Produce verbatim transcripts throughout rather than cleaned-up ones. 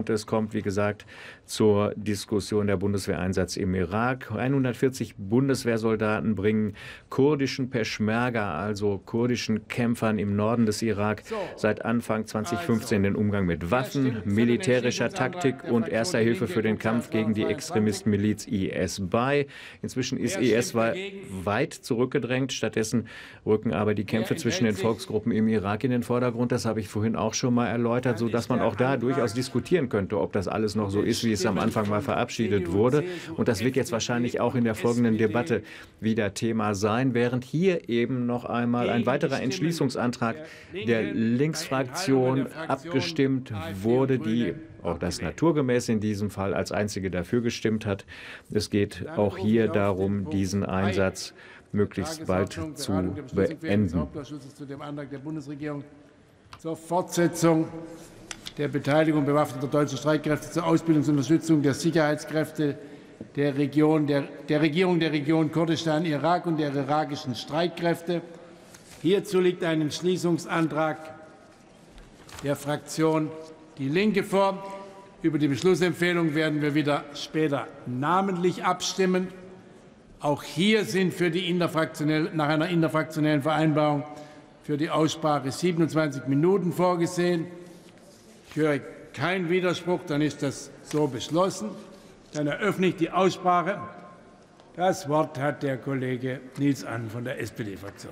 Und es kommt, wie gesagt, zur Diskussion der Bundeswehreinsatz im Irak. hundertvierzig Bundeswehrsoldaten bringen kurdischen Peschmerga, also kurdischen Kämpfern im Norden des Irak, seit Anfang zweitausendfünfzehn den Umgang mit Waffen, militärischer Taktik und erster Hilfe für den Kampf gegen die Extremistenmiliz I S bei. Inzwischen ist I S weit zurückgedrängt. Stattdessen rücken aber die Kämpfe zwischen den Volksgruppen im Irak in den Vordergrund. Das habe ich vorhin auch schon mal erläutert, sodass man auch da durchaus diskutieren könnte, ob das alles noch so ist, wie es am Anfang mal verabschiedet wurde. Und das wird jetzt wahrscheinlich auch in der folgenden Debatte wieder Thema sein, während hier eben noch einmal ein weiterer Entschließungsantrag der Linksfraktion abgestimmt wurde, die auch das naturgemäß in diesem Fall als einzige dafür gestimmt hat. Es geht auch hier darum, diesen Einsatz möglichst bald zu beenden. Zur Fortsetzung der Beteiligung bewaffneter deutscher Streitkräfte zur Ausbildung und Unterstützung der Sicherheitskräfte der, Region, der, der Regierung der Region Kurdistan, Irak und der irakischen Streitkräfte. Hierzu liegt ein Entschließungsantrag der Fraktion Die Linke vor. Über die Beschlussempfehlung werden wir wieder später namentlich abstimmen. Auch hier sind für die interfraktionell, nach einer interfraktionellen Vereinbarung für die Aussprache siebenundzwanzig Minuten vorgesehen. Ich höre keinen Widerspruch, dann ist das so beschlossen. Dann eröffne ich die Aussprache. Das Wort hat der Kollege Nils Annen von der S P D-Fraktion.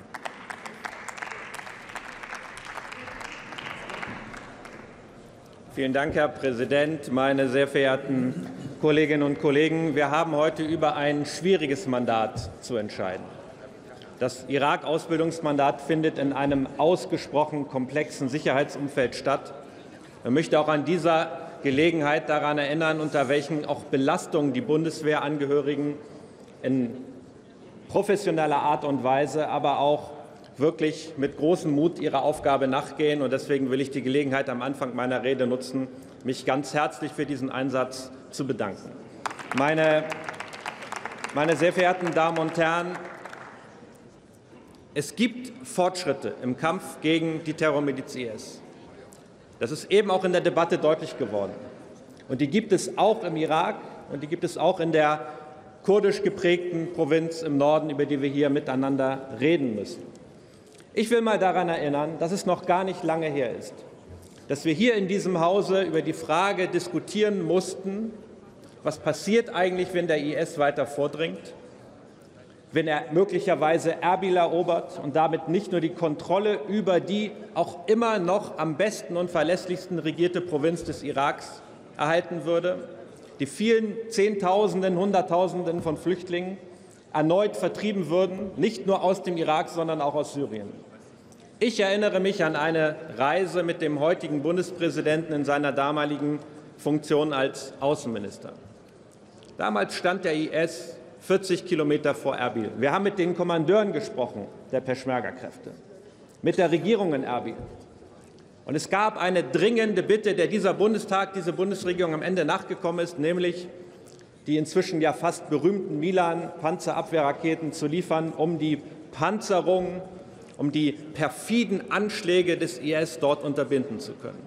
Vielen Dank, Herr Präsident, meine sehr verehrten Kolleginnen und Kollegen! Wir haben heute über ein schwieriges Mandat zu entscheiden. Das Irak-Ausbildungsmandat findet in einem ausgesprochen komplexen Sicherheitsumfeld statt. Ich möchte auch an dieser Gelegenheit daran erinnern, unter welchen auch Belastungen die Bundeswehrangehörigen in professioneller Art und Weise, aber auch wirklich mit großem Mut ihrer Aufgabe nachgehen. Und deswegen will ich die Gelegenheit am Anfang meiner Rede nutzen, mich ganz herzlich für diesen Einsatz zu bedanken. Meine, meine sehr verehrten Damen und Herren, es gibt Fortschritte im Kampf gegen die Terrormiliz I S. Das ist eben auch in der Debatte deutlich geworden. Und die gibt es auch im Irak und die gibt es auch in der kurdisch geprägten Provinz im Norden, über die wir hier miteinander reden müssen. Ich will mal daran erinnern, dass es noch gar nicht lange her ist, dass wir hier in diesem Hause über die Frage diskutieren mussten, was passiert eigentlich, wenn der I S weiter vordringt, wenn er möglicherweise Erbil erobert und damit nicht nur die Kontrolle über die auch immer noch am besten und verlässlichsten regierte Provinz des Iraks erhalten würde, die vielen Zehntausenden, Hunderttausenden von Flüchtlingen erneut vertrieben würden, nicht nur aus dem Irak, sondern auch aus Syrien. Ich erinnere mich an eine Reise mit dem heutigen Bundespräsidenten in seiner damaligen Funktion als Außenminister. Damals stand der I S vierzig Kilometer vor Erbil. Wir haben mit den Kommandeuren gesprochen, der Peschmerga-Kräfte, mit der Regierung in Erbil. Und es gab eine dringende Bitte, der dieser Bundestag, diese Bundesregierung am Ende nachgekommen ist, nämlich die inzwischen ja fast berühmten Milan-Panzerabwehrraketen zu liefern, um die Panzerung, um die perfiden Anschläge des I S dort unterbinden zu können.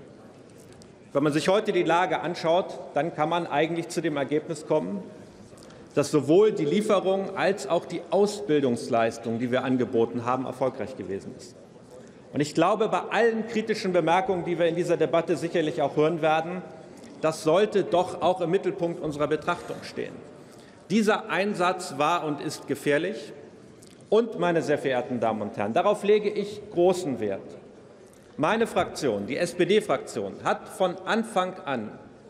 Wenn man sich heute die Lage anschaut, dann kann man eigentlich zu dem Ergebnis kommen, dass sowohl die Lieferung als auch die Ausbildungsleistung, die wir angeboten haben, erfolgreich gewesen ist. Und ich glaube, bei allen kritischen Bemerkungen, die wir in dieser Debatte sicherlich auch hören werden, das sollte doch auch im Mittelpunkt unserer Betrachtung stehen. Dieser Einsatz war und ist gefährlich. Und, meine sehr verehrten Damen und Herren, darauf lege ich großen Wert. Meine Fraktion, die S P D-Fraktion, hat von Anfang an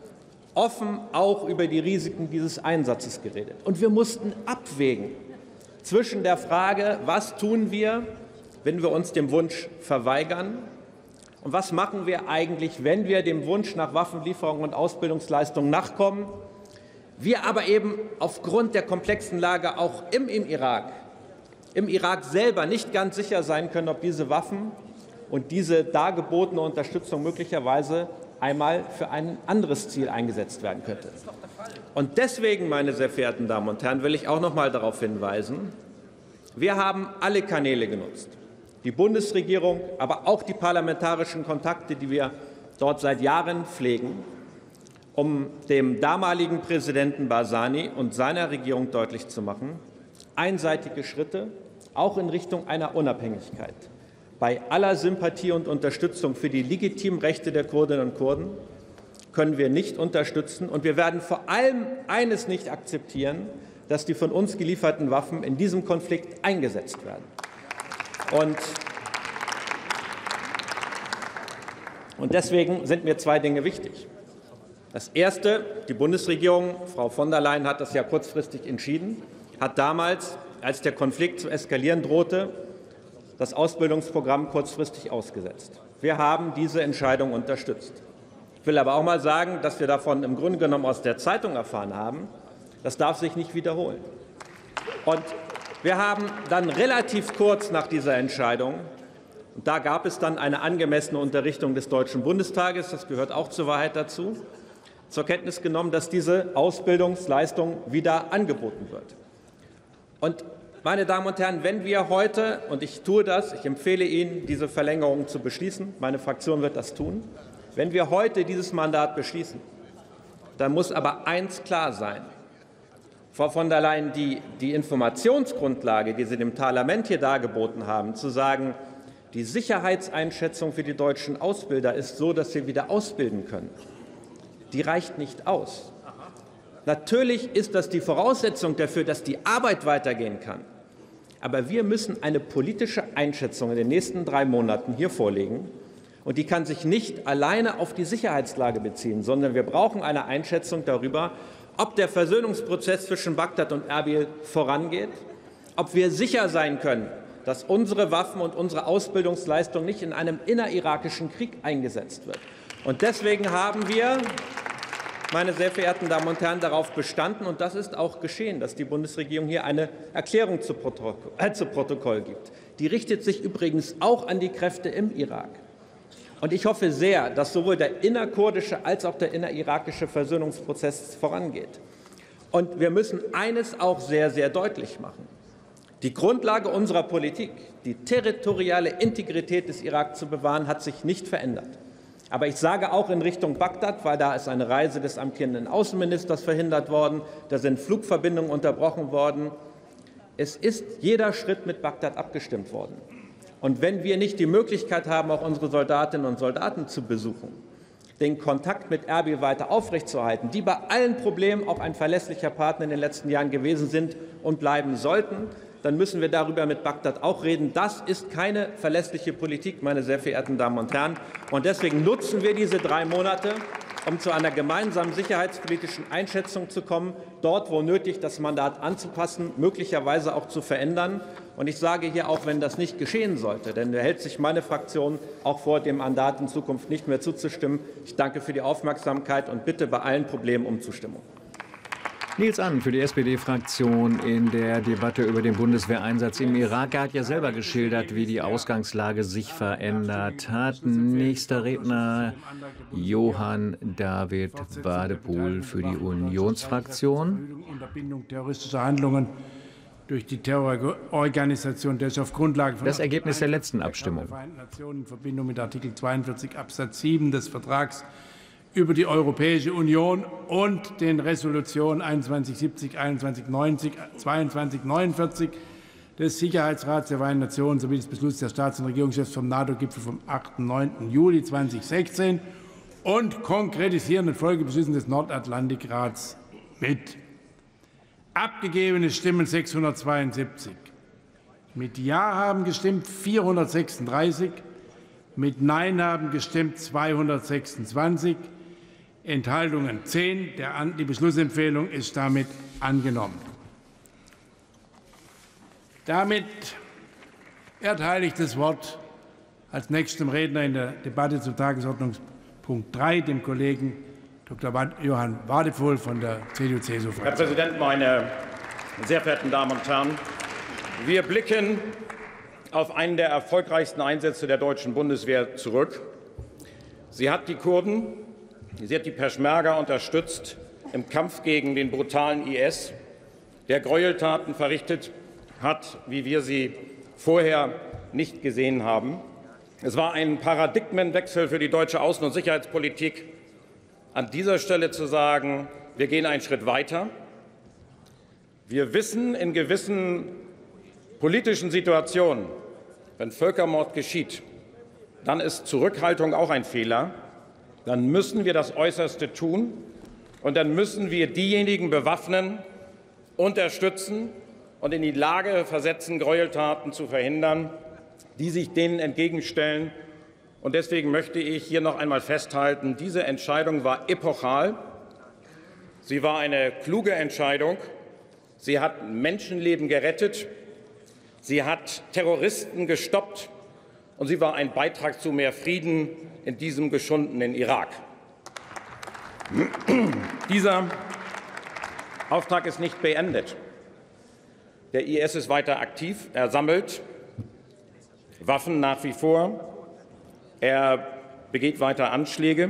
offen auch über die Risiken dieses Einsatzes geredet. Und wir mussten abwägen zwischen der Frage, was tun wir, wenn wir uns dem Wunsch verweigern, und was machen wir eigentlich, wenn wir dem Wunsch nach Waffenlieferungen und Ausbildungsleistungen nachkommen, wir aber eben aufgrund der komplexen Lage auch im, im Irak, im Irak selber nicht ganz sicher sein können, ob diese Waffen und diese dargebotene Unterstützung möglicherweise einmal für ein anderes Ziel eingesetzt werden könnte. Und deswegen, meine sehr verehrten Damen und Herren, will ich auch noch mal darauf hinweisen, wir haben alle Kanäle genutzt. Die Bundesregierung, aber auch die parlamentarischen Kontakte, die wir dort seit Jahren pflegen, um dem damaligen Präsidenten Barzani und seiner Regierung deutlich zu machen, einseitige Schritte, auch in Richtung einer Unabhängigkeit, bei aller Sympathie und Unterstützung für die legitimen Rechte der Kurdinnen und Kurden, können wir nicht unterstützen. Und wir werden vor allem eines nicht akzeptieren, dass die von uns gelieferten Waffen in diesem Konflikt eingesetzt werden. Und, und deswegen sind mir zwei Dinge wichtig. Das Erste, die Bundesregierung, Frau von der Leyen hat das ja kurzfristig entschieden, hat damals, als der Konflikt zu eskalieren drohte, das Ausbildungsprogramm kurzfristig ausgesetzt. Wir haben diese Entscheidung unterstützt. Ich will aber auch mal sagen, dass wir davon im Grunde genommen aus der Zeitung erfahren haben. Das darf sich nicht wiederholen. Und wir haben dann relativ kurz nach dieser Entscheidung, und da gab es dann eine angemessene Unterrichtung des Deutschen Bundestages, das gehört auch zur Wahrheit dazu, zur Kenntnis genommen, dass diese Ausbildungsleistung wieder angeboten wird. Und meine Damen und Herren, wenn wir heute, und ich tue das, ich empfehle Ihnen, diese Verlängerung zu beschließen, meine Fraktion wird das tun, wenn wir heute dieses Mandat beschließen, dann muss aber eins klar sein. Frau von der Leyen, die, die Informationsgrundlage, die Sie dem Parlament hier dargeboten haben, zu sagen, die Sicherheitseinschätzung für die deutschen Ausbilder ist so, dass sie wieder ausbilden können, die reicht nicht aus. Natürlich ist das die Voraussetzung dafür, dass die Arbeit weitergehen kann. Aber wir müssen eine politische Einschätzung in den nächsten drei Monaten hier vorlegen. Und die kann sich nicht alleine auf die Sicherheitslage beziehen, sondern wir brauchen eine Einschätzung darüber, ob der Versöhnungsprozess zwischen Bagdad und Erbil vorangeht, ob wir sicher sein können, dass unsere Waffen und unsere Ausbildungsleistung nicht in einem innerirakischen Krieg eingesetzt wird. Und deswegen haben wir, meine sehr verehrten Damen und Herren, darauf bestanden, und das ist auch geschehen, dass die Bundesregierung hier eine Erklärung zu Protokoll, äh, zu Protokoll gibt. Die richtet sich übrigens auch an die Kräfte im Irak. Und ich hoffe sehr, dass sowohl der innerkurdische als auch der innerirakische Versöhnungsprozess vorangeht. Und wir müssen eines auch sehr, sehr deutlich machen. Die Grundlage unserer Politik, die territoriale Integrität des Irak zu bewahren, hat sich nicht verändert. Aber ich sage auch in Richtung Bagdad, weil da ist eine Reise des amtierenden Außenministers verhindert worden, da sind Flugverbindungen unterbrochen worden. Es ist jeder Schritt mit Bagdad abgestimmt worden. Und wenn wir nicht die Möglichkeit haben, auch unsere Soldatinnen und Soldaten zu besuchen, den Kontakt mit Erbil weiter aufrechtzuerhalten, die bei allen Problemen auch ein verlässlicher Partner in den letzten Jahren gewesen sind und bleiben sollten, dann müssen wir darüber mit Bagdad auch reden. Das ist keine verlässliche Politik, meine sehr verehrten Damen und Herren. Und deswegen nutzen wir diese drei Monate, um zu einer gemeinsamen sicherheitspolitischen Einschätzung zu kommen, dort, wo nötig, das Mandat anzupassen, möglicherweise auch zu verändern. Und ich sage hier auch, wenn das nicht geschehen sollte, denn da hält sich meine Fraktion auch vor, dem Mandat in Zukunft nicht mehr zuzustimmen. Ich danke für die Aufmerksamkeit und bitte bei allen Problemen um Zustimmung. Nils Annen für die S P D-Fraktion in der Debatte über den Bundeswehreinsatz im Irak. Er hat ja selber geschildert, wie die Ausgangslage sich verändert hat. Nächster Redner Johann David Wadepohl für die Unionsfraktion. Unterbindung terroristischer Handlungen durch die Terrororganisation, der ist auf Grundlage von das Ergebnis der letzten Abstimmung. Der Vereinten Nationen in Verbindung mit Artikel zweiundvierzig Absatz sieben des Vertrags über die Europäische Union und den Resolutionen einundzwanzig siebzig, einundzwanzig neunzig, zweiundzwanzig neunundvierzig des Sicherheitsrats der Vereinten Nationen sowie des Beschlusses der Staats- und Regierungschefs vom NATO-Gipfel vom achten und neunten Juli zweitausendsechzehn und konkretisierenden Folgebeschlüssen des Nordatlantikrats mit. Abgegebene Stimmen sechshundertzweiundsiebzig. Mit Ja haben gestimmt vierhundertsechsunddreißig, mit Nein haben gestimmt zweihundertsechsundzwanzig, Enthaltungen zehn. Die Beschlussempfehlung ist damit angenommen. Damit erteile ich das Wort als nächstem Redner in der Debatte zu Tagesordnungspunkt drei dem Kollegen Doktor Johann Wadepohl von der C D U C S U-Fraktion. Herr Präsident, meine sehr verehrten Damen und Herren! Wir blicken auf einen der erfolgreichsten Einsätze der deutschen Bundeswehr zurück. Sie hat die Kurden, sie hat die Peschmerga unterstützt im Kampf gegen den brutalen I S, der Gräueltaten verrichtet hat, wie wir sie vorher nicht gesehen haben. Es war ein Paradigmenwechsel für die deutsche Außen- und Sicherheitspolitik, an dieser Stelle zu sagen, wir gehen einen Schritt weiter. Wir wissen, in gewissen politischen Situationen, wenn Völkermord geschieht, dann ist Zurückhaltung auch ein Fehler. Dann müssen wir das Äußerste tun, und dann müssen wir diejenigen bewaffnen, unterstützen und in die Lage versetzen, Gräueltaten zu verhindern, die sich denen entgegenstellen. Und deswegen möchte ich hier noch einmal festhalten, diese Entscheidung war epochal. Sie war eine kluge Entscheidung. Sie hat Menschenleben gerettet. Sie hat Terroristen gestoppt. Und sie war ein Beitrag zu mehr Frieden in diesem geschundenen Irak. Dieser Auftrag ist nicht beendet. Der I S ist weiter aktiv. Er sammelt Waffen nach wie vor. Er begeht weiter Anschläge.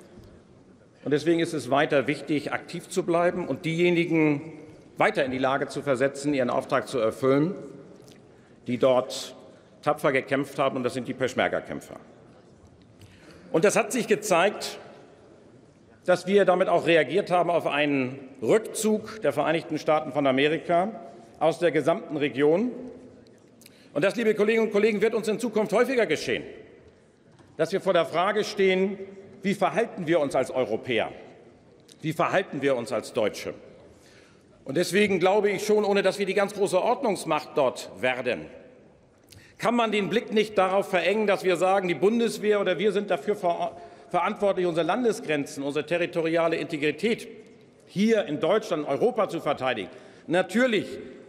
Und deswegen ist es weiter wichtig, aktiv zu bleiben und diejenigen weiter in die Lage zu versetzen, ihren Auftrag zu erfüllen, die dort tapfer gekämpft haben, und das sind die Peschmerga-Kämpfer. Und das hat sich gezeigt, dass wir damit auch reagiert haben auf einen Rückzug der Vereinigten Staaten von Amerika aus der gesamten Region. Und das, liebe Kolleginnen und Kollegen, wird uns in Zukunft häufiger geschehen, dass wir vor der Frage stehen, wie verhalten wir uns als Europäer, wie verhalten wir uns als Deutsche. Und deswegen glaube ich schon, ohne dass wir die ganz große Ordnungsmacht dort werden, kann man den Blick nicht darauf verengen, dass wir sagen, die Bundeswehr oder wir sind dafür ver verantwortlich, unsere Landesgrenzen, unsere territoriale Integrität hier in Deutschland, in Europa zu verteidigen. Natürlich,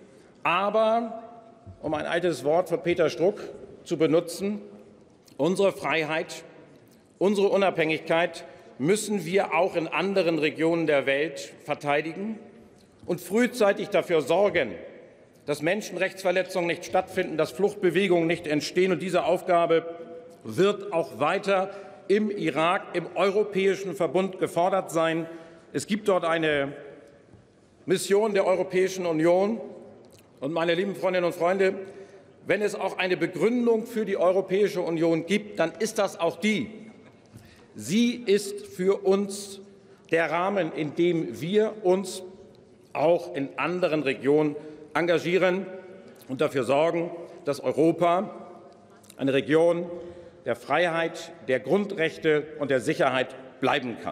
aber, um ein altes Wort von Peter Struck zu benutzen, unsere Freiheit, unsere Unabhängigkeit müssen wir auch in anderen Regionen der Welt verteidigen und frühzeitig dafür sorgen, dass Menschenrechtsverletzungen nicht stattfinden, dass Fluchtbewegungen nicht entstehen. Und diese Aufgabe wird auch weiter im Irak, im Europäischen Verbund gefordert sein. Es gibt dort eine Mission der Europäischen Union. Und, meine lieben Freundinnen und Freunde, wenn es auch eine Begründung für die Europäische Union gibt, dann ist das auch die. Sie ist für uns der Rahmen, in dem wir uns auch in anderen Regionen engagieren und dafür sorgen, dass Europa eine Region der Freiheit, der Grundrechte und der Sicherheit bleiben kann.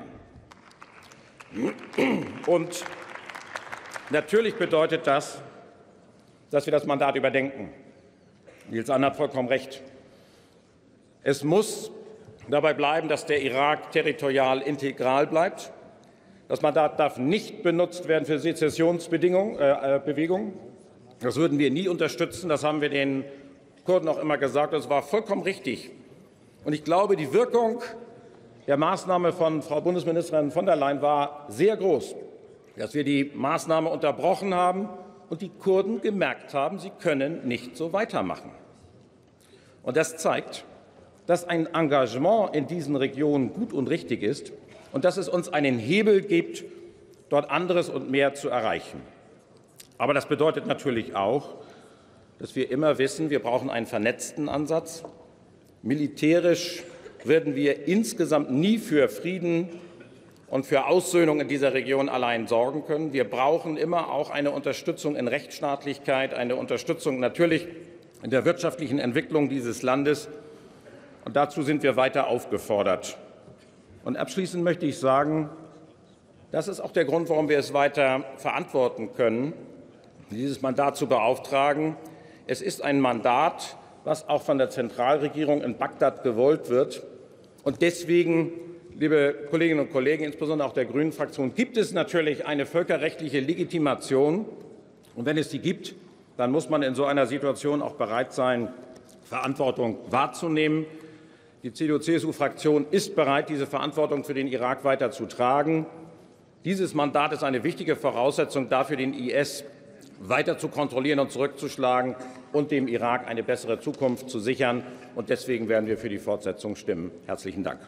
Und natürlich bedeutet das, dass wir das Mandat überdenken. Nils Anne hat vollkommen recht. Es muss dabei bleiben, dass der Irak territorial integral bleibt. Das Mandat darf nicht benutzt werden für Sezessionsbewegungen. Äh, das würden wir nie unterstützen. Das haben wir den Kurden auch immer gesagt. Das war vollkommen richtig. Und ich glaube, die Wirkung der Maßnahme von Frau Bundesministerin von der Leyen war sehr groß, dass wir die Maßnahme unterbrochen haben und die Kurden gemerkt haben, sie können nicht so weitermachen. Und das zeigt, dass ein Engagement in diesen Regionen gut und richtig ist und dass es uns einen Hebel gibt, dort anderes und mehr zu erreichen. Aber das bedeutet natürlich auch, dass wir immer wissen, wir brauchen einen vernetzten Ansatz. Militärisch werden wir insgesamt nie für Frieden und für Aussöhnung in dieser Region allein sorgen können. Wir brauchen immer auch eine Unterstützung in Rechtsstaatlichkeit, eine Unterstützung natürlich in der wirtschaftlichen Entwicklung dieses Landes. Und dazu sind wir weiter aufgefordert. Und abschließend möchte ich sagen, das ist auch der Grund, warum wir es weiter verantworten können, dieses Mandat zu beauftragen. Es ist ein Mandat, was auch von der Zentralregierung in Bagdad gewollt wird. Und deswegen, liebe Kolleginnen und Kollegen, insbesondere auch der Grünen-Fraktion, gibt es natürlich eine völkerrechtliche Legitimation. Und wenn es die gibt, dann muss man in so einer Situation auch bereit sein, Verantwortung wahrzunehmen. Die C D U C S U-Fraktion ist bereit, diese Verantwortung für den Irak weiter zu tragen. Dieses Mandat ist eine wichtige Voraussetzung dafür, den I S weiter zu kontrollieren und zurückzuschlagen und dem Irak eine bessere Zukunft zu sichern. Und deswegen werden wir für die Fortsetzung stimmen. Herzlichen Dank.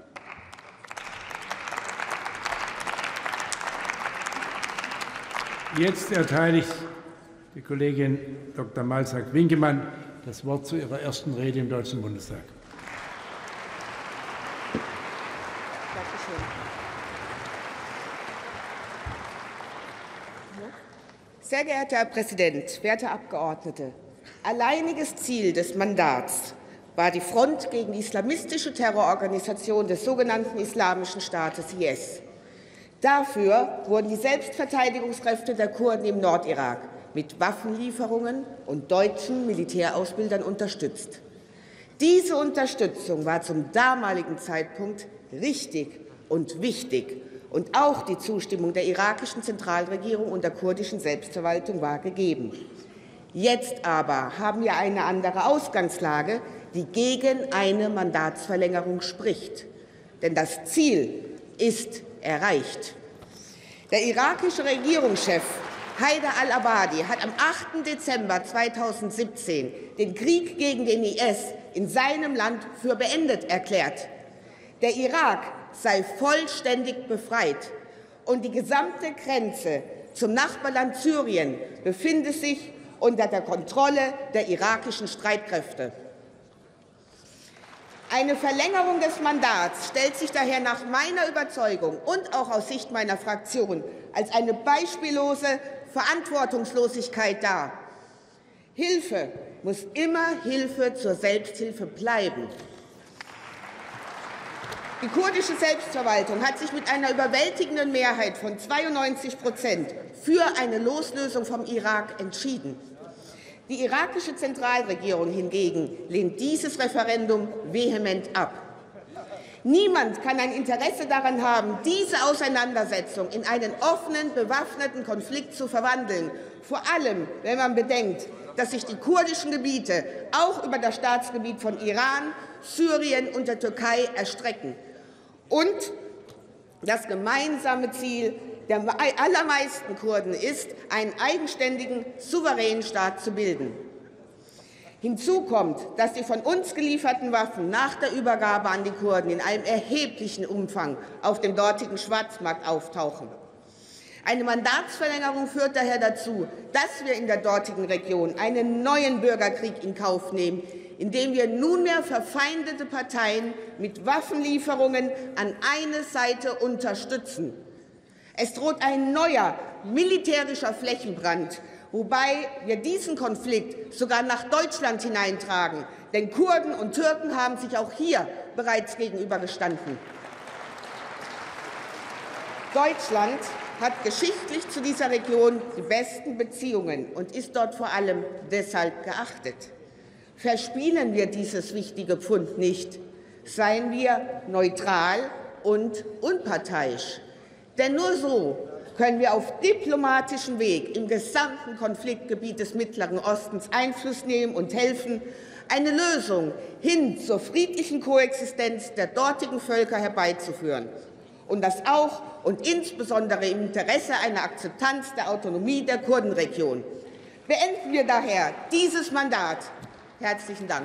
Jetzt erteile ich der Kollegin Doktor Malzack-Winkemann das Wort zu ihrer ersten Rede im Deutschen Bundestag. Sehr geehrter Herr Präsident, werte Abgeordnete! Alleiniges Ziel des Mandats war die Front gegen die islamistische Terrororganisation des sogenannten Islamischen Staates I S. Dafür wurden die Selbstverteidigungskräfte der Kurden im Nordirak mit Waffenlieferungen und deutschen Militärausbildern unterstützt. Diese Unterstützung war zum damaligen Zeitpunkt richtig und wichtig, und auch die Zustimmung der irakischen Zentralregierung und der kurdischen Selbstverwaltung war gegeben. Jetzt aber haben wir eine andere Ausgangslage, die gegen eine Mandatsverlängerung spricht. Denn das Ziel ist erreicht. Der irakische Regierungschef Haider al-Abadi hat am achten Dezember zweitausendsiebzehn den Krieg gegen den I S in seinem Land für beendet erklärt. Der Irak sei vollständig befreit, und die gesamte Grenze zum Nachbarland Syrien befinde sich unter der Kontrolle der irakischen Streitkräfte. Eine Verlängerung des Mandats stellt sich daher nach meiner Überzeugung und auch aus Sicht meiner Fraktion als eine beispiellose Verantwortungslosigkeit dar. Hilfe muss immer Hilfe zur Selbsthilfe bleiben. Die kurdische Selbstverwaltung hat sich mit einer überwältigenden Mehrheit von zweiundneunzig Prozent für eine Loslösung vom Irak entschieden. Die irakische Zentralregierung hingegen lehnt dieses Referendum vehement ab. Niemand kann ein Interesse daran haben, diese Auseinandersetzung in einen offenen, bewaffneten Konflikt zu verwandeln, vor allem wenn man bedenkt, dass sich die kurdischen Gebiete auch über das Staatsgebiet von Iran, Syrien und der Türkei erstrecken. Und das gemeinsame Ziel der allermeisten Kurden ist, einen eigenständigen, souveränen Staat zu bilden. Hinzu kommt, dass die von uns gelieferten Waffen nach der Übergabe an die Kurden in einem erheblichen Umfang auf dem dortigen Schwarzmarkt auftauchen. Eine Mandatsverlängerung führt daher dazu, dass wir in der dortigen Region einen neuen Bürgerkrieg in Kauf nehmen, indem wir nunmehr verfeindete Parteien mit Waffenlieferungen an eine Seite unterstützen. Es droht ein neuer militärischer Flächenbrand, wobei wir diesen Konflikt sogar nach Deutschland hineintragen. Denn Kurden und Türken haben sich auch hier bereits gegenübergestanden. Deutschland hat geschichtlich zu dieser Region die besten Beziehungen und ist dort vor allem deshalb geachtet. Verspielen wir dieses wichtige Pfund nicht. Seien wir neutral und unparteiisch. Denn nur so können wir auf diplomatischem Weg im gesamten Konfliktgebiet des Mittleren Ostens Einfluss nehmen und helfen, eine Lösung hin zur friedlichen Koexistenz der dortigen Völker herbeizuführen. Und das auch und insbesondere im Interesse einer Akzeptanz der Autonomie der Kurdenregion. Beenden wir daher dieses Mandat. Herzlichen Dank.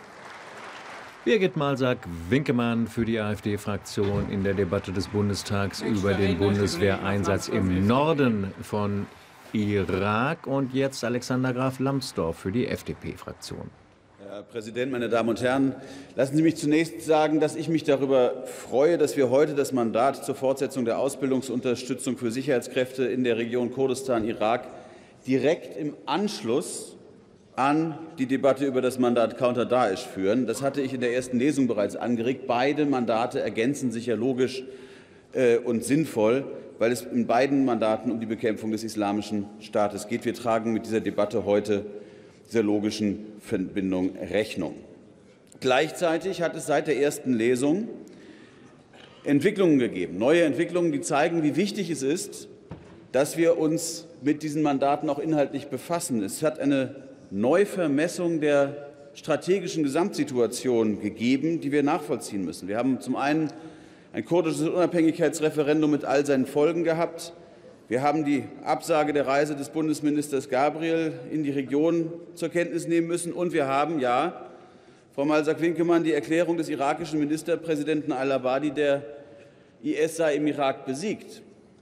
Birgit Malsack-Winkemann für die AfD-Fraktion in der Debatte des Bundestags über den Bundeswehreinsatz im Norden von Irak. Und jetzt Alexander Graf Lambsdorff für die F D P-Fraktion. Herr Präsident, meine Damen und Herren! Lassen Sie mich zunächst sagen, dass ich mich darüber freue, dass wir heute das Mandat zur Fortsetzung der Ausbildungsunterstützung für Sicherheitskräfte in der Region Kurdistan-Irak direkt im Anschluss an die Debatte über das Mandat Counter-Daesh führen. Das hatte ich in der ersten Lesung bereits angeregt. Beide Mandate ergänzen sich ja logisch äh, und sinnvoll, weil es in beiden Mandaten um die Bekämpfung des Islamischen Staates geht. Wir tragen mit dieser Debatte heute dieser logischen Verbindung Rechnung. Gleichzeitig hat es seit der ersten Lesung Entwicklungen gegeben, neue Entwicklungen, die zeigen, wie wichtig es ist, dass wir uns mit diesen Mandaten auch inhaltlich befassen. Es hat eine Neuvermessung der strategischen Gesamtsituation gegeben, die wir nachvollziehen müssen. Wir haben zum einen ein kurdisches Unabhängigkeitsreferendum mit all seinen Folgen gehabt. Wir haben die Absage der Reise des Bundesministers Gabriel in die Region zur Kenntnis nehmen müssen. Und wir haben, ja, Frau Malsack-Winkemann, die Erklärung des irakischen Ministerpräsidenten al-Abadi, der I S sei im Irak besiegt.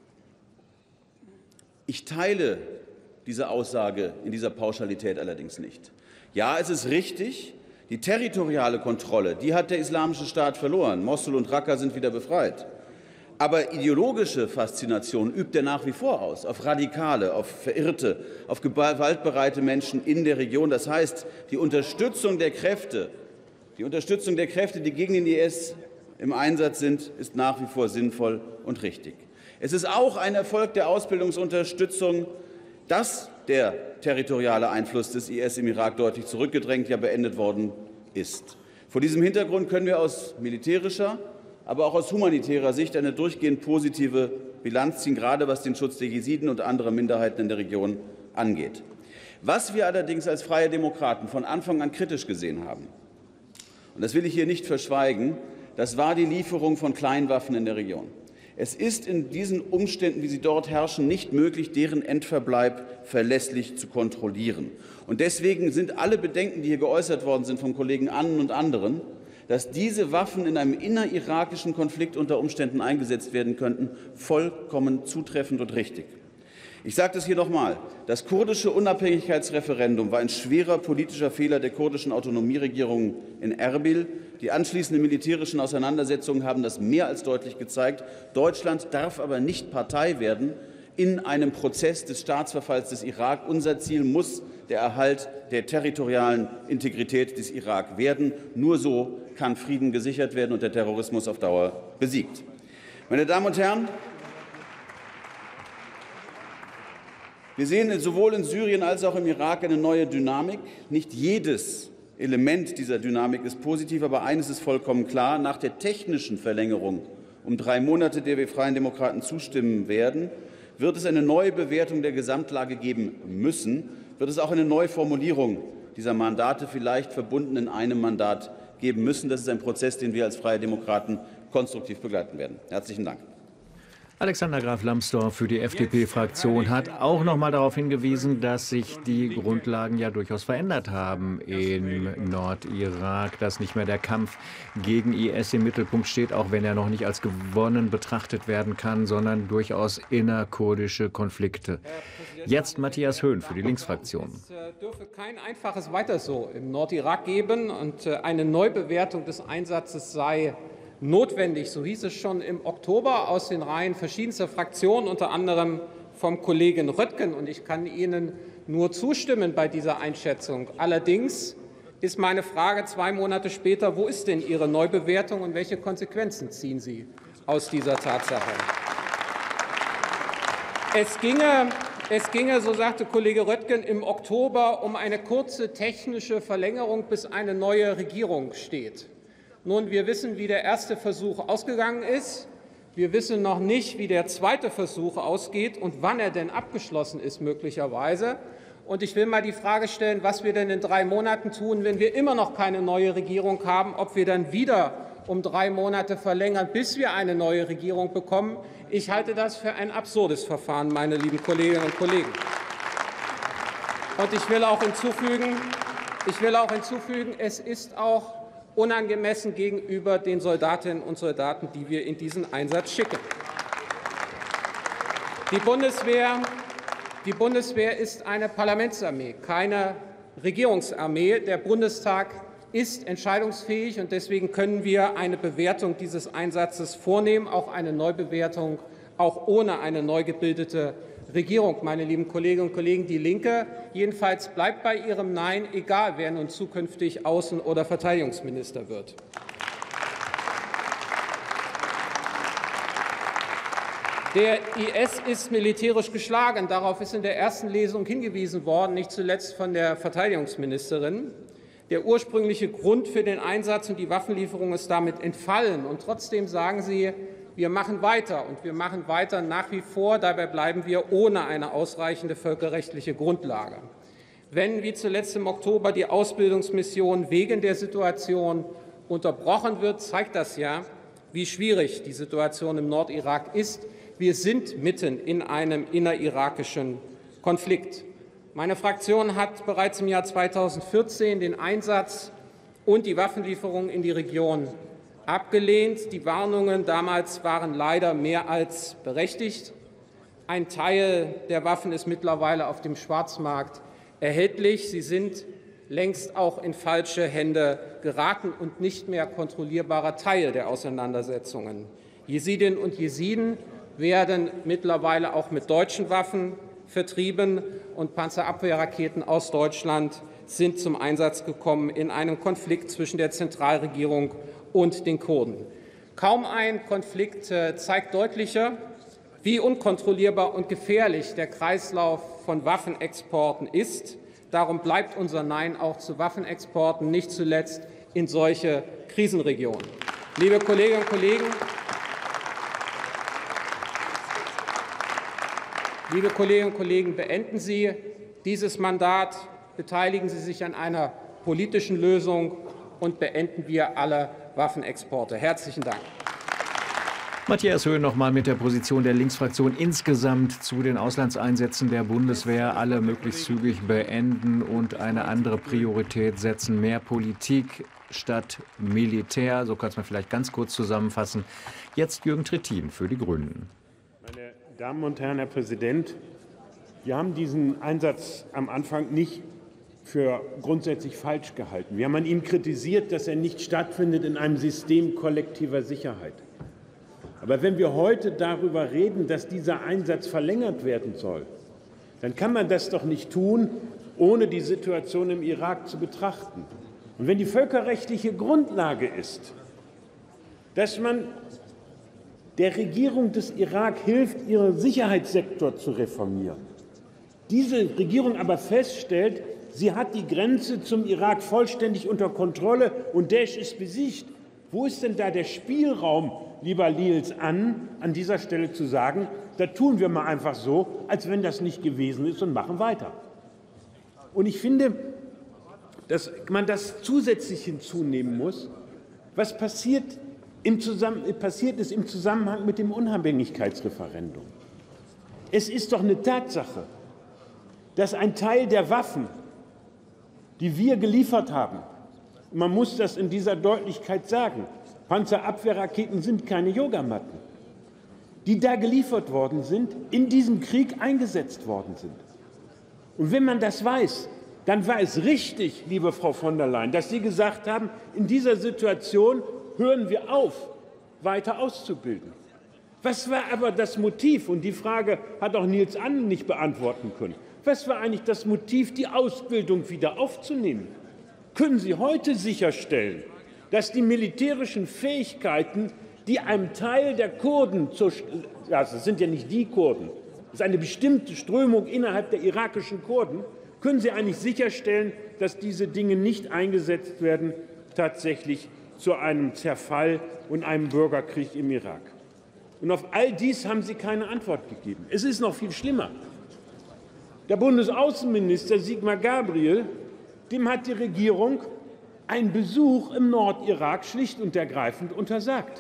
Ich teile diese Aussage in dieser Pauschalität allerdings nicht. Ja, es ist richtig, die territoriale Kontrolle, die hat der Islamische Staat verloren. Mossul und Raqqa sind wieder befreit. Aber ideologische Faszination übt er nach wie vor aus, auf Radikale, auf Verirrte, auf gewaltbereite Menschen in der Region. Das heißt, die Unterstützung der Kräfte, die Unterstützung der Kräfte, die gegen den I S im Einsatz sind, ist nach wie vor sinnvoll und richtig. Es ist auch ein Erfolg der Ausbildungsunterstützung, dass der territoriale Einfluss des I S im Irak deutlich zurückgedrängt, ja beendet worden ist. Vor diesem Hintergrund können wir aus militärischer, aber auch aus humanitärer Sicht eine durchgehend positive Bilanz ziehen, gerade was den Schutz der Jesiden und anderer Minderheiten in der Region angeht. Was wir allerdings als Freie Demokraten von Anfang an kritisch gesehen haben, und das will ich hier nicht verschweigen, das war die Lieferung von Kleinwaffen in der Region. Es ist in diesen Umständen, wie sie dort herrschen, nicht möglich, deren Endverbleib verlässlich zu kontrollieren. Und deswegen sind alle Bedenken, die hier geäußert worden sind von Kollegen Annen und anderen, dass diese Waffen in einem innerirakischen Konflikt unter Umständen eingesetzt werden könnten, vollkommen zutreffend und richtig. Ich sage das hier noch einmal. Das kurdische Unabhängigkeitsreferendum war ein schwerer politischer Fehler der kurdischen Autonomieregierung in Erbil. Die anschließenden militärischen Auseinandersetzungen haben das mehr als deutlich gezeigt. Deutschland darf aber nicht Partei werden in einem Prozess des Staatsverfalls des Irak. Unser Ziel muss der Erhalt der territorialen Integrität des Irak werden. Nur so kann Frieden gesichert werden und der Terrorismus auf Dauer besiegt. Meine Damen und Herren, wir sehen sowohl in Syrien als auch im Irak eine neue Dynamik. Nicht jedes Element dieser Dynamik ist positiv, aber eines ist vollkommen klar. Nach der technischen Verlängerung um drei Monate, der wir Freien Demokraten zustimmen werden, wird es eine neue Bewertung der Gesamtlage geben müssen, wird es auch eine Neuformulierung dieser Mandate, vielleicht verbunden in einem Mandat, geben müssen. Das ist ein Prozess, den wir als Freie Demokraten konstruktiv begleiten werden. Herzlichen Dank. Alexander Graf Lambsdorff für die F D P-Fraktion hat auch noch mal darauf hingewiesen, dass sich die Grundlagen ja durchaus verändert haben im Nordirak, dass nicht mehr der Kampf gegen I S im Mittelpunkt steht, auch wenn er noch nicht als gewonnen betrachtet werden kann, sondern durchaus innerkurdische Konflikte. Jetzt Matthias Höhn für die Linksfraktion. Es dürfe kein einfaches Weiter so im Nordirak geben und eine Neubewertung des Einsatzes sei notwendig. So hieß es schon im Oktober aus den Reihen verschiedenster Fraktionen, unter anderem vom Kollegen Röttgen. Und ich kann Ihnen nur zustimmen bei dieser Einschätzung. Allerdings ist meine Frage zwei Monate später, wo ist denn Ihre Neubewertung und welche Konsequenzen ziehen Sie aus dieser Tatsache? Es ginge, es ginge, so sagte Kollege Röttgen, im Oktober um eine kurze technische Verlängerung, bis eine neue Regierung steht. Nun, wir wissen, wie der erste Versuch ausgegangen ist. Wir wissen noch nicht, wie der zweite Versuch ausgeht und wann er denn abgeschlossen ist, möglicherweise. Und ich will mal die Frage stellen, was wir denn in drei Monaten tun, wenn wir immer noch keine neue Regierung haben, ob wir dann wieder um drei Monate verlängern, bis wir eine neue Regierung bekommen. Ich halte das für ein absurdes Verfahren, meine lieben Kolleginnen und Kollegen. Und ich will auch hinzufügen, ich will auch hinzufügen, es ist auch unangemessen gegenüber den Soldatinnen und Soldaten, die wir in diesen Einsatz schicken. Die Bundeswehr, die Bundeswehr ist eine Parlamentsarmee, keine Regierungsarmee. Der Bundestag ist entscheidungsfähig, und deswegen können wir eine Bewertung dieses Einsatzes vornehmen, auch eine Neubewertung, auch ohne eine neu gebildete Regierung, meine lieben Kolleginnen und Kollegen. Die Linke jedenfalls bleibt bei ihrem Nein, egal wer nun zukünftig Außen- oder Verteidigungsminister wird. Der I S ist militärisch geschlagen. Darauf ist in der ersten Lesung hingewiesen worden, nicht zuletzt von der Verteidigungsministerin. Der ursprüngliche Grund für den Einsatz und die Waffenlieferung ist damit entfallen. Und trotzdem sagen Sie, wir machen weiter, und wir machen weiter nach wie vor. Dabei bleiben wir ohne eine ausreichende völkerrechtliche Grundlage. Wenn, wie zuletzt im Oktober, die Ausbildungsmission wegen der Situation unterbrochen wird, zeigt das ja, wie schwierig die Situation im Nordirak ist. Wir sind mitten in einem innerirakischen Konflikt. Meine Fraktion hat bereits im Jahr zweitausendvierzehn den Einsatz und die Waffenlieferung in die Region abgelehnt. Die Warnungen damals waren leider mehr als berechtigt. Ein Teil der Waffen ist mittlerweile auf dem Schwarzmarkt erhältlich. Sie sind längst auch in falsche Hände geraten und nicht mehr kontrollierbarer Teil der Auseinandersetzungen. Jesidinnen und Jesiden werden mittlerweile auch mit deutschen Waffen vertrieben, und Panzerabwehrraketen aus Deutschland sind zum Einsatz gekommen in einem Konflikt zwischen der Zentralregierung und den Kurden. Kaum ein Konflikt zeigt deutlicher, wie unkontrollierbar und gefährlich der Kreislauf von Waffenexporten ist. Darum bleibt unser Nein auch zu Waffenexporten, nicht zuletzt in solche Krisenregionen. Liebe Kolleginnen und Kollegen, liebe Kolleginnen und Kollegen, beenden Sie dieses Mandat, beteiligen Sie sich an einer politischen Lösung und beenden wir alle Waffenexporte. Herzlichen Dank. Matthias Höhn noch mal mit der Position der Linksfraktion insgesamt zu den Auslandseinsätzen der Bundeswehr. Alle möglichst zügig beenden und eine andere Priorität setzen. Mehr Politik statt Militär. So kann es man vielleicht ganz kurz zusammenfassen. Jetzt Jürgen Trittin für die Grünen. Meine Damen und Herren, Herr Präsident, wir haben diesen Einsatz am Anfang nicht für grundsätzlich falsch gehalten. Wir haben an ihm kritisiert, dass er nicht stattfindet in einem System kollektiver Sicherheit. Aber wenn wir heute darüber reden, dass dieser Einsatz verlängert werden soll, dann kann man das doch nicht tun, ohne die Situation im Irak zu betrachten. Und wenn die völkerrechtliche Grundlage ist, dass man der Regierung des Irak hilft, ihren Sicherheitssektor zu reformieren, diese Regierung aber feststellt, sie hat die Grenze zum Irak vollständig unter Kontrolle und Daesh ist besiegt, wo ist denn da der Spielraum, lieber Liels, an, an dieser Stelle zu sagen, da tun wir mal einfach so, als wenn das nicht gewesen ist und machen weiter. Und ich finde, dass man das zusätzlich hinzunehmen muss, was passiert, im Zusammen passiert ist im Zusammenhang mit dem Unabhängigkeitsreferendum. Es ist doch eine Tatsache, dass ein Teil der Waffen, die wir geliefert haben, man muss das in dieser Deutlichkeit sagen, Panzerabwehrraketen sind keine Yogamatten, die da geliefert worden sind, in diesem Krieg eingesetzt worden sind. Und wenn man das weiß, dann war es richtig, liebe Frau von der Leyen, dass Sie gesagt haben, in dieser Situation hören wir auf, weiter auszubilden. Was war aber das Motiv? Und die Frage hat auch Nils Annen nicht beantworten können. Was war eigentlich das Motiv, die Ausbildung wieder aufzunehmen? Können Sie heute sicherstellen, dass die militärischen Fähigkeiten, die einem Teil der Kurden, zur, ja, das sind ja nicht die Kurden, das ist eine bestimmte Strömung innerhalb der irakischen Kurden, können Sie eigentlich sicherstellen, dass diese Dinge nicht eingesetzt werden, tatsächlich zu einem Zerfall und einem Bürgerkrieg im Irak? Und auf all dies haben Sie keine Antwort gegeben. Es ist noch viel schlimmer. Der Bundesaußenminister Sigmar Gabriel, dem hat die Regierung einen Besuch im Nordirak schlicht und ergreifend untersagt.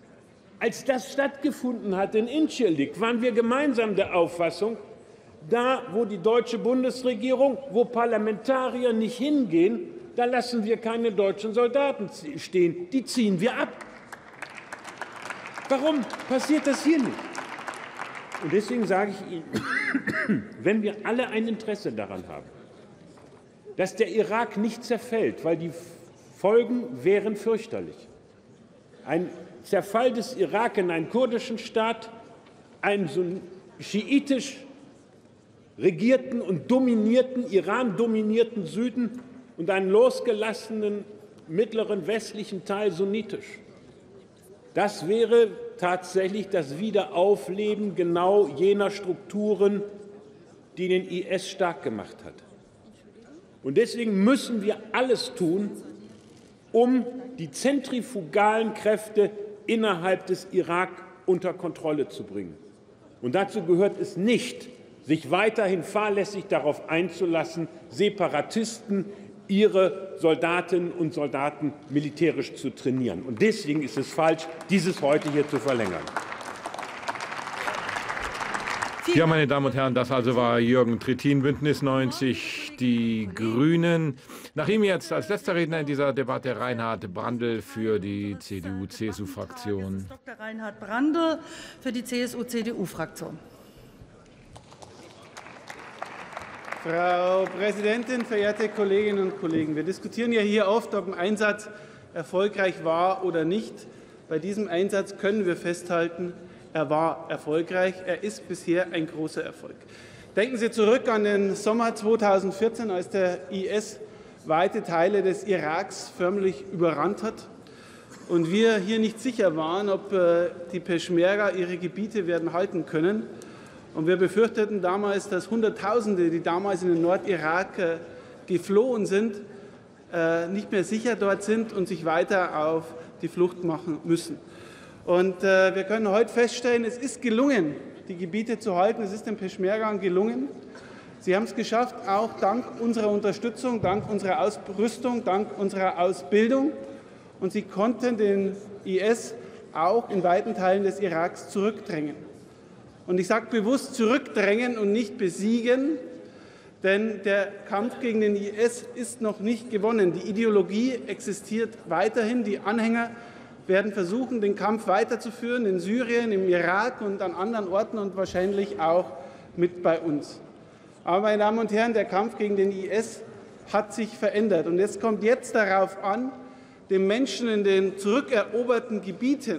Als das stattgefunden hat in Incirlik, waren wir gemeinsam der Auffassung, da, wo die deutsche Bundesregierung, wo Parlamentarier nicht hingehen, da lassen wir keine deutschen Soldaten stehen, die ziehen wir ab. Warum passiert das hier nicht? Und deswegen sage ich Ihnen, wenn wir alle ein Interesse daran haben, dass der Irak nicht zerfällt, weil die Folgen wären fürchterlich. Ein Zerfall des Irak in einen kurdischen Staat, einen schiitisch regierten und dominierten, Iran-dominierten Süden und einen losgelassenen mittleren westlichen Teil sunnitisch. Das wäre tatsächlich das Wiederaufleben genau jener Strukturen, die den I S stark gemacht hat. Und deswegen müssen wir alles tun, um die zentrifugalen Kräfte innerhalb des Irak unter Kontrolle zu bringen. Und dazu gehört es nicht, sich weiterhin fahrlässig darauf einzulassen, Separatisten ihre Soldatinnen und Soldaten militärisch zu trainieren. Und deswegen ist es falsch, dieses heute hier zu verlängern. Ja, meine Damen und Herren, das also war Jürgen Trittin, Bündnis neunzig, die Grünen. Nach ihm jetzt als letzter Redner in dieser Debatte Reinhard Brandl für die C D U C S U-Fraktion. Doktor Reinhard Brandl für die C S U C D U-Fraktion. Frau Präsidentin, verehrte Kolleginnen und Kollegen! Wir diskutieren ja hier oft, ob ein Einsatz erfolgreich war oder nicht. Bei diesem Einsatz können wir festhalten, er war erfolgreich. Er ist bisher ein großer Erfolg. Denken Sie zurück an den Sommer zweitausendvierzehn, als der I S weite Teile des Iraks förmlich überrannt hat und wir hier nicht sicher waren, ob die Peschmerga ihre Gebiete werden halten können. Und wir befürchteten damals, dass Hunderttausende, die damals in den Nordirak geflohen sind, nicht mehr sicher dort sind und sich weiter auf die Flucht machen müssen. Und wir können heute feststellen, es ist gelungen, die Gebiete zu halten. Es ist den Peschmergan gelungen. Sie haben es geschafft, auch dank unserer Unterstützung, dank unserer Ausrüstung, dank unserer Ausbildung. Und sie konnten den I S auch in weiten Teilen des Iraks zurückdrängen. Und ich sage bewusst zurückdrängen und nicht besiegen, denn der Kampf gegen den I S ist noch nicht gewonnen. Die Ideologie existiert weiterhin. Die Anhänger werden versuchen, den Kampf weiterzuführen in Syrien, im Irak und an anderen Orten und wahrscheinlich auch mit bei uns. Aber, meine Damen und Herren, der Kampf gegen den I S hat sich verändert. Und es kommt jetzt darauf an, den Menschen in den zurückeroberten Gebieten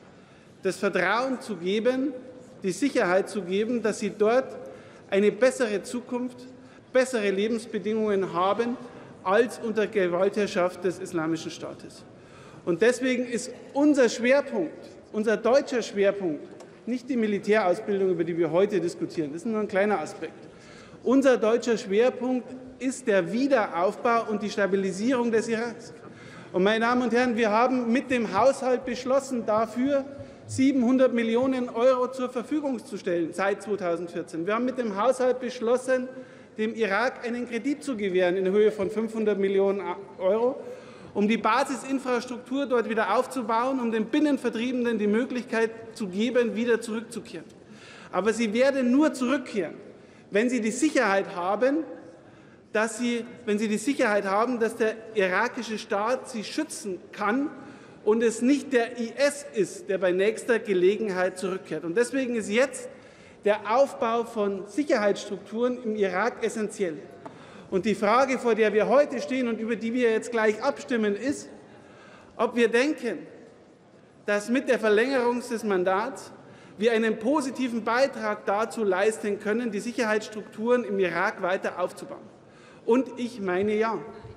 das Vertrauen zu geben, die Sicherheit zu geben, dass sie dort eine bessere Zukunft, bessere Lebensbedingungen haben als unter Gewaltherrschaft des Islamischen Staates. Und deswegen ist unser Schwerpunkt, unser deutscher Schwerpunkt, nicht die Militärausbildung, über die wir heute diskutieren. Das ist nur ein kleiner Aspekt. Unser deutscher Schwerpunkt ist der Wiederaufbau und die Stabilisierung des Iraks. Und, meine Damen und Herren, wir haben mit dem Haushalt beschlossen, dafür siebenhundert Millionen Euro zur Verfügung zu stellen seit zweitausendvierzehn. Wir haben mit dem Haushalt beschlossen, dem Irak einen Kredit zu gewähren in Höhe von fünfhundert Millionen Euro, um die Basisinfrastruktur dort wieder aufzubauen, um den Binnenvertriebenen die Möglichkeit zu geben, wieder zurückzukehren. Aber sie werden nur zurückkehren, wenn sie die Sicherheit haben, dass sie, wenn sie die Sicherheit haben, dass der irakische Staat sie schützen kann und es nicht der I S ist, der bei nächster Gelegenheit zurückkehrt. Und deswegen ist jetzt der Aufbau von Sicherheitsstrukturen im Irak essentiell. Und die Frage, vor der wir heute stehen und über die wir jetzt gleich abstimmen, ist, ob wir denken, dass mit der Verlängerung des Mandats wir einen positiven Beitrag dazu leisten können, die Sicherheitsstrukturen im Irak weiter aufzubauen. Und ich meine ja,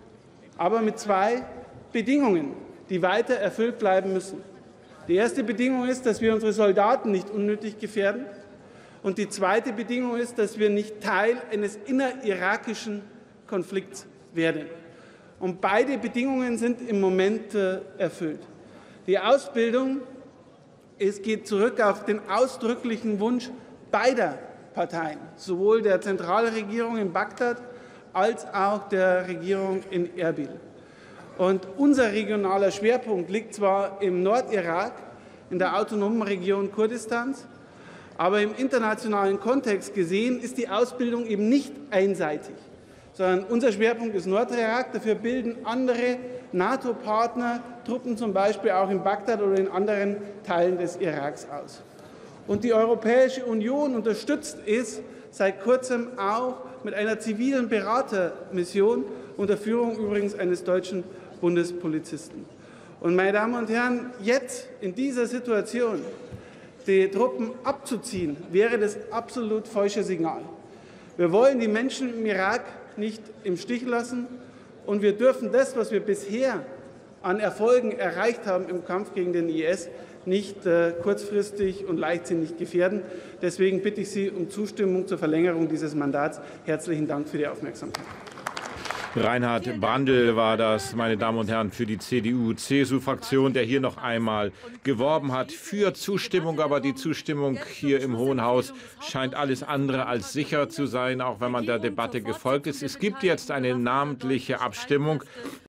aber mit zwei Bedingungen, die weiter erfüllt bleiben müssen. Die erste Bedingung ist, dass wir unsere Soldaten nicht unnötig gefährden. Und die zweite Bedingung ist, dass wir nicht Teil eines innerirakischen Konflikts werden. Und beide Bedingungen sind im Moment äh, erfüllt. Die Ausbildung es geht zurück auf den ausdrücklichen Wunsch beider Parteien, sowohl der Zentralregierung in Bagdad als auch der Regierung in Erbil. Und unser regionaler Schwerpunkt liegt zwar im Nordirak, in der autonomen Region Kurdistans, aber im internationalen Kontext gesehen ist die Ausbildung eben nicht einseitig, sondern unser Schwerpunkt ist Nordirak. Dafür bilden andere NATO-Partner Truppen zum Beispiel auch in Bagdad oder in anderen Teilen des Iraks aus. Und die Europäische Union unterstützt es seit kurzem auch mit einer zivilen Beratermission unter Führung übrigens eines deutschen Bundespolizisten. Und, meine Damen und Herren, jetzt in dieser Situation die Truppen abzuziehen, wäre das absolut falsche Signal. Wir wollen die Menschen im Irak nicht im Stich lassen, und wir dürfen das, was wir bisher an Erfolgen erreicht haben im Kampf gegen den I S, nicht äh, kurzfristig und leichtsinnig gefährden. Deswegen bitte ich Sie um Zustimmung zur Verlängerung dieses Mandats. Herzlichen Dank für die Aufmerksamkeit. Reinhard Brandl war das, meine Damen und Herren, für die C D U C S U-Fraktion, der hier noch einmal geworben hat für Zustimmung. Aber die Zustimmung hier im Hohen Haus scheint alles andere als sicher zu sein, auch wenn man der Debatte gefolgt ist. Es gibt jetzt eine namentliche Abstimmung.